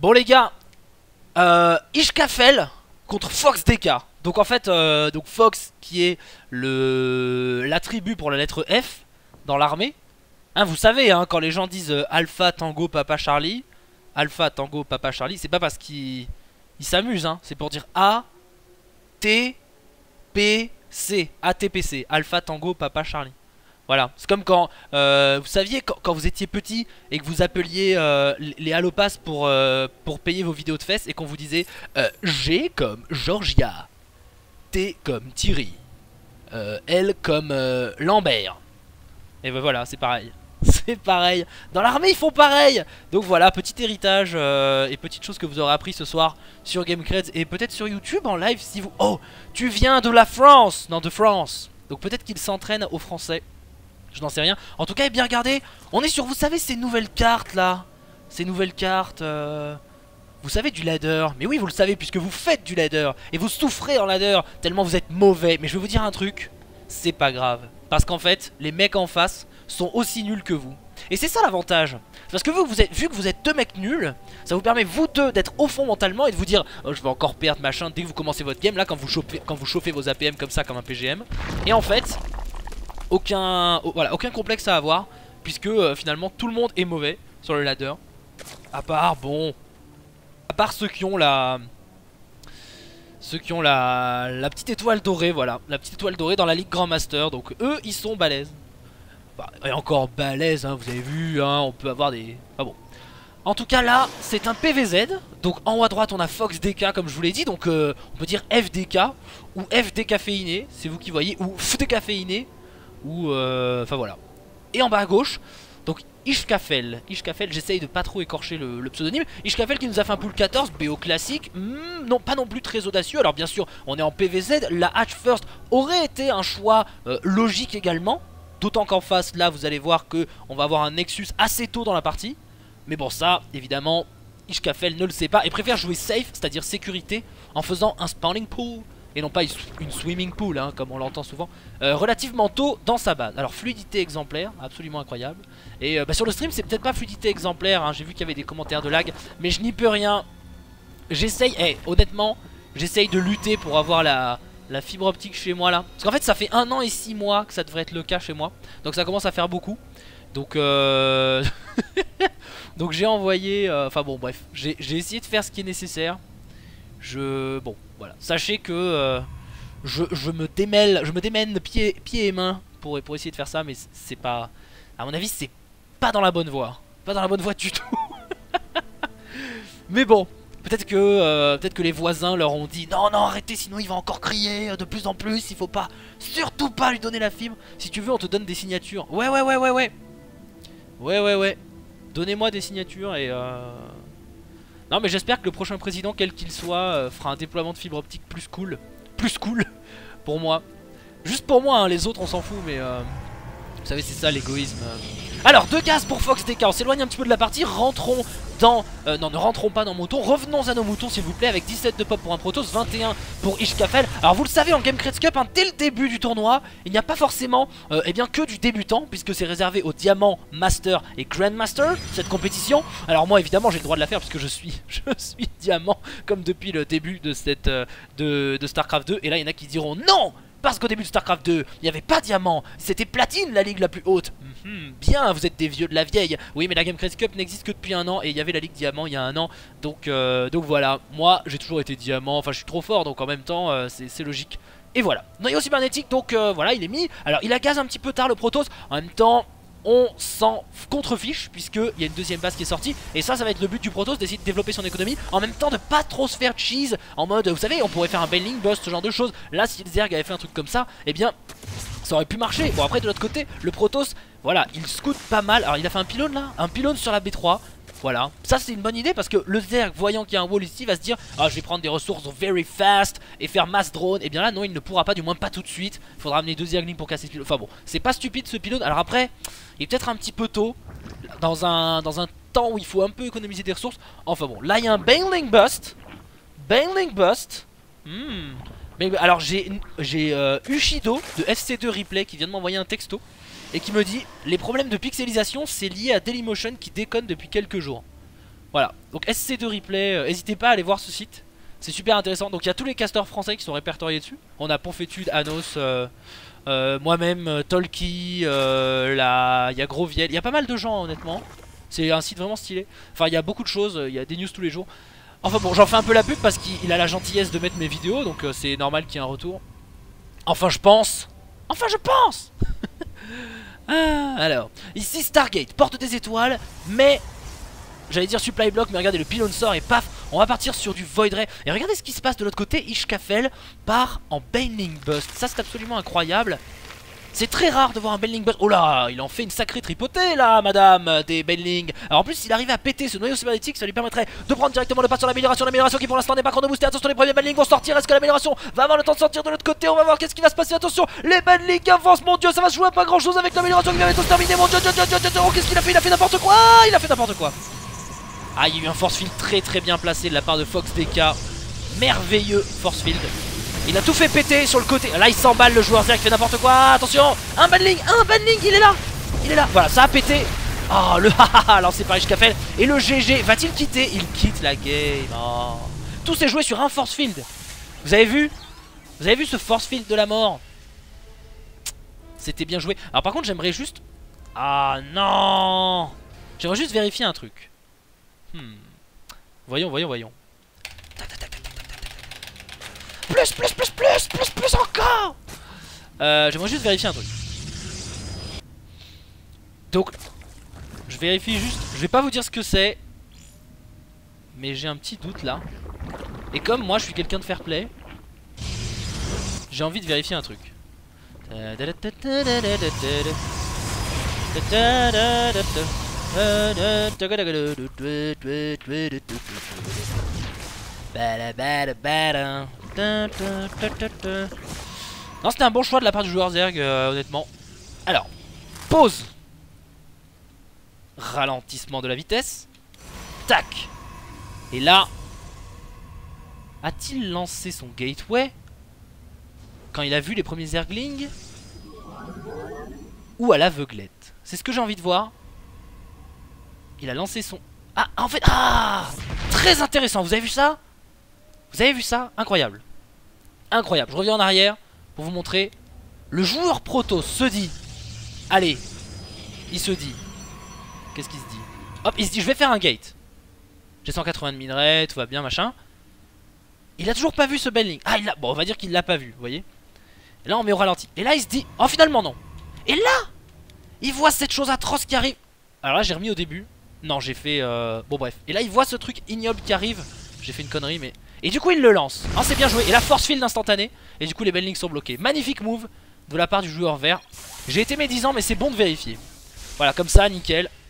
Bon les gars, Ishkafel contre Fox DK. Donc en fait, donc Fox qui est l'attribut pour la lettre F dans l'armée. Hein, vous savez, hein, quand les gens disent Alpha Tango Papa Charlie, Alpha Tango Papa Charlie, c'est pas parce qu'ils s'amusent, hein, c'est pour dire A T P C, ATPC, Alpha Tango Papa Charlie. Voilà, c'est comme quand, vous saviez, quand vous étiez petit et que vous appeliez les Allopass pour payer vos vidéos de fesses et qu'on vous disait G comme Georgia, T comme Thierry, L comme Lambert. Et ben voilà, c'est pareil. C'est pareil. Dans l'armée, ils font pareil. Donc voilà, petit héritage et petite chose que vous aurez appris ce soir sur GameCreds et peut-être sur YouTube en live si vous... Oh, tu viens de la France. Non, de France. Donc peut-être qu'ils s'entraînent au français. Je n'en sais rien. En tout cas, bien regardez, on est sur, vous savez, ces nouvelles cartes là. Ces nouvelles cartes, vous savez, du ladder. Mais oui, vous le savez puisque vous faites du ladder. Et vous souffrez en ladder tellement vous êtes mauvais. Mais je vais vous dire un truc, c'est pas grave. Parce qu'en fait, les mecs en face sont aussi nuls que vous. Et c'est ça l'avantage. Parce que vu que vous êtes deux mecs nuls, ça vous permet vous deux d'être au fond mentalement et de vous dire oh, je vais encore perdre machin dès que vous commencez votre game. Là quand vous chauffez vos APM comme ça comme un PGM. Et en fait, aucun complexe à avoir. Puisque finalement tout le monde est mauvais sur le ladder. À part ceux qui ont la petite étoile dorée, voilà. La petite étoile dorée dans la Ligue Grandmaster. Donc eux ils sont balèzes. Bah, et encore balèze, hein, vous avez vu, hein, on peut avoir des... Ah bon. En tout cas là, c'est un PVZ. Donc en haut à droite on a Fox DK comme je vous l'ai dit. Donc on peut dire FDK ou FD caféiné, c'est vous qui voyez. Ou FD caféiné. Ou enfin voilà. Et en bas à gauche, donc Ishkafel. Ishkafel, j'essaye de pas trop écorcher le pseudonyme. Ishkafel qui nous a fait un pool 14, BO classique. Non, pas non plus très audacieux. Alors bien sûr, on est en PVZ. La Hatch First aurait été un choix logique également. D'autant qu'en face, là, vous allez voir que on va avoir un Nexus assez tôt dans la partie. Mais bon, ça, évidemment, Ishkafel ne le sait pas et préfère jouer safe, c'est-à-dire sécurité, en faisant un spawning pool et non pas une swimming pool, hein, comme on l'entend souvent, relativement tôt dans sa base. Alors, fluidité exemplaire, absolument incroyable. Et bah, sur le stream, c'est peut-être pas fluidité exemplaire, hein, j'ai vu qu'il y avait des commentaires de lag, mais je n'y peux rien. J'essaye, honnêtement, j'essaye de lutter pour avoir la fibre optique chez moi là. Parce qu'en fait ça fait 1 an et 6 mois que ça devrait être le cas chez moi. Donc ça commence à faire beaucoup. Donc donc j'ai envoyé enfin bon bref, j'ai essayé de faire ce qui est nécessaire. Bon voilà, sachez que je me démène pieds et mains pour essayer de faire ça. Mais c'est pas, à mon avis c'est pas dans la bonne voie. Pas dans la bonne voie du tout. Mais bon, peut-être que les voisins leur ont dit non non arrêtez sinon il va encore crier de plus en plus, il faut pas, surtout pas lui donner la fibre. Si tu veux on te donne des signatures. Ouais. Donnez-moi des signatures et non mais j'espère que le prochain président quel qu'il soit fera un déploiement de fibre optique plus cool. Plus cool pour moi. Juste pour moi hein, les autres on s'en fout mais vous savez c'est ça l'égoïsme. Alors 2 gaz pour Fox DK, on s'éloigne un petit peu de la partie, rentrons dans... non ne rentrons pas dans moutons, revenons à nos moutons s'il vous plaît avec 17 de pop pour un Protoss, 21 pour Ishkafel. Alors vous le savez en GameCreds Cup, hein, dès le début du tournoi, il n'y a pas forcément eh bien, que du débutant, puisque c'est réservé aux Diamant, Master et Grandmaster, cette compétition. Alors moi évidemment j'ai le droit de la faire puisque je suis Diamant comme depuis le début de, de StarCraft 2, et là il y en a qui diront non parce qu'au début de StarCraft 2, il n'y avait pas Diamant, c'était Platine la ligue la plus haute. Bien, vous êtes des vieux de la vieille. Oui, mais la GameCreds Cup n'existe que depuis 1 an et il y avait la ligue Diamant il y a 1 an. Donc voilà, moi j'ai toujours été Diamant, enfin je suis trop fort donc en même temps c'est logique. Et voilà, noyau cybernétique donc voilà il est mis. Alors il a gaz un petit peu tard le Protoss, en même temps on s'en contrefiche puisqu'il y a une deuxième base qui est sortie. Et ça va être le but du Protoss, d'essayer de développer son économie en même temps de pas trop se faire cheese. En mode, vous savez, on pourrait faire un bailing bust, ce genre de choses. Là si le Zerg avait fait un truc comme ça, eh bien ça aurait pu marcher. Bon après de l'autre côté, le Protoss, voilà, il scoute pas mal. Alors il a fait un pylône là, un pylône sur la B3. Voilà, ça c'est une bonne idée parce que le Zerg voyant qu'il y a un wall ici va se dire ah je vais prendre des ressources very fast et faire mass drone. Et bien là non il ne pourra pas, du moins pas tout de suite. Il faudra amener 2 Zerglings pour casser ce pylône. Enfin bon, c'est pas stupide ce pylône. Alors après, il est peut-être un petit peu tôt dans un temps où il faut un peu économiser des ressources. Enfin bon, là il y a un Bailing Bust. Bailing Bust. Mais alors j'ai Ushido de FC2 Replay qui vient de m'envoyer un texto et qui me dit les problèmes de pixelisation c'est lié à Dailymotion qui déconne depuis quelques jours. Voilà, donc SC2 Replay, n'hésitez pas à aller voir ce site. C'est super intéressant. Donc il y a tous les casteurs français qui sont répertoriés dessus. On a Ponfétude, Anos, moi-même, Tolki, il y a Groviel. Il y a pas mal de gens honnêtement. C'est un site vraiment stylé. Enfin il y a beaucoup de choses, il y a des news tous les jours. Enfin bon, j'en fais un peu la pub parce qu'il a la gentillesse de mettre mes vidéos. Donc c'est normal qu'il y ait un retour. Enfin je pense. Enfin je pense. Ah, alors, ici Stargate, porte des étoiles, mais... J'allais dire supply block, mais regardez, le pylône sort et paf, on va partir sur du Void Ray. Et regardez ce qui se passe de l'autre côté, Ishkafel part en Baneling Bust. Ça c'est absolument incroyable. C'est très rare de voir un Baneling Bust. Oh là, il en fait une sacrée tripotée là, madame, des Baneling. Alors en plus, s'il arrivait à péter ce noyau cybernétique, ça lui permettrait de prendre directement le pas sur l'amélioration. L'amélioration qui pour l'instant n'est pas chrono boostée. Attention, les premiers Baneling vont sortir. Est-ce que l'amélioration va avoir le temps de sortir de l'autre côté? On va voir qu'est-ce qui va se passer. Attention, les Baneling avancent. Mon dieu, ça va se jouer à pas grand chose avec l'amélioration qui vient de se terminer. Mon dieu, oh, qu'est-ce qu'il a fait? Il a fait n'importe quoi. Il a fait n'importe quoi. Ah, il y a eu un force field très bien placé de la part de Fox DK. Merveilleux force field. Il a tout fait péter sur le côté. Là il s'emballe le joueur Zerg, il fait n'importe quoi. Attention, un banling, il est là. Il est là, voilà, ça a pété. Oh le haha lancé par Ishkafel. Et le GG, va-t-il quitter? Il quitte la game. Oh. Tout s'est joué sur un force field. Vous avez vu? Vous avez vu ce force field de la mort? C'était bien joué. Alors par contre j'aimerais juste... Ah non, j'aimerais juste vérifier un truc. Voyons. Plus encore. J'aimerais juste vérifier un truc. Donc, je vérifie juste. Je vais pas vous dire ce que c'est, mais j'ai un petit doute là. Et comme moi je suis quelqu'un de fair play, j'ai envie de vérifier un truc. Non, c'était un bon choix de la part du joueur Zerg, honnêtement. Alors, pause. Ralentissement de la vitesse. Tac. Et là, a-t-il lancé son gateway quand il a vu les premiers Zerglings? Ou à l'aveuglette? C'est ce que j'ai envie de voir. Il a lancé son... Ah, en fait... Ah, très intéressant, vous avez vu ça? Vous avez vu ça? Incroyable. Incroyable, je reviens en arrière pour vous montrer. Le joueur Protoss se dit... Allez, il se dit... Qu'est-ce qu'il se dit? Hop, il se dit je vais faire un gate. J'ai 180 de minerais, tout va bien, machin. Il a toujours pas vu ce Baneling. Ah, il l'a... Bon, on va dire qu'il l'a pas vu, vous voyez. Et là, on met au ralenti. Et là, il se dit... Oh, finalement, non. Et là, il voit cette chose atroce qui arrive. Alors là, j'ai remis au début. Non, j'ai fait... Bon, bref. Et là, il voit ce truc ignoble qui arrive. J'ai fait une connerie, mais... Et du coup, il le lance. Ah, c'est bien joué. Et la force field instantanée. Et du coup, les Banelings sont bloqués. Magnifique move de la part du joueur vert. J'ai été médisant, mais c'est bon de vérifier. Voilà, comme ça, nickel.